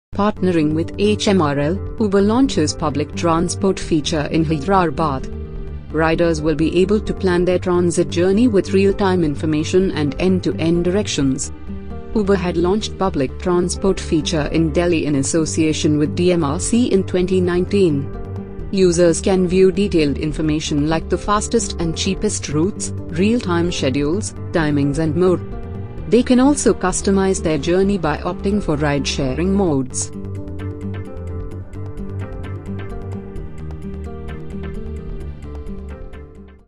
Partnering with HMRL, Uber launches public transport feature in Hyderabad. Riders will be able to plan their transit journey with real-time information and end-to-end directions. Uber had launched public transport feature in Delhi in association with DMRC in 2019. Users can view detailed information like the fastest and cheapest routes, real-time schedules, timings and more. They can also customize their journey by opting for ride-sharing modes.